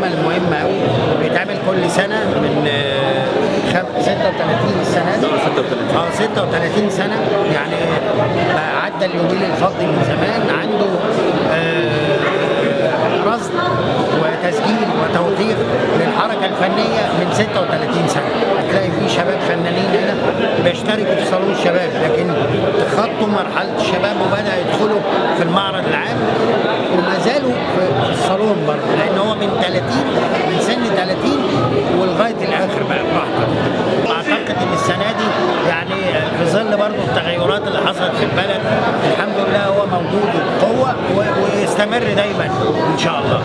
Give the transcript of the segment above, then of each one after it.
عمل مهم قوي بيتعمل كل سنه من 36 سنه دي. 36 سنه يعني بقى عدى اليوبيل الفضي من زمان. عنده رصد وتسجيل وتوثيق للحركه الفنيه من 36 سنه. تلاقي في شباب فنانين هنا بيشتركوا في صالون الشباب، لكن تخطوا مرحله الشباب وبدا يدخلوا في المعرض العام وما زالوا في الصالون برضه، لان هو من 30 من سن 30 ولغايه الاخر بقى براحتك. اعتقد ان السنه دي يعني في ظل برضه التغيرات اللي حصلت في البلد الحمد لله هو موجود بقوه ويستمر دايما ان شاء الله.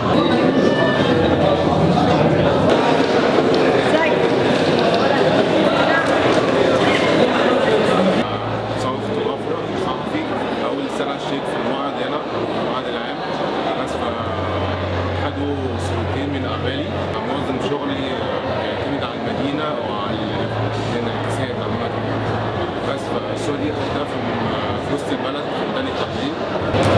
أول سنة اشتركت في المعرض هنا، المعرض العام، بس فخدوا صورتين من أعمالي. معظم شغلي يعتمد على المدينة وعلى الانعكاسات عامة، بس فالصورة دي خدتها في وسط البلد في ميدان التحرير.